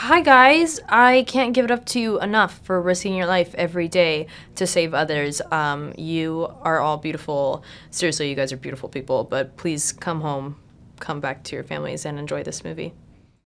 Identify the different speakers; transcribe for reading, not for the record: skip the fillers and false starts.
Speaker 1: Hi guys, I can't give it up to you enough for risking your life every day to save others. You are all beautiful. Seriously, you guys are beautiful people, but please come home, come back to your families and enjoy this movie.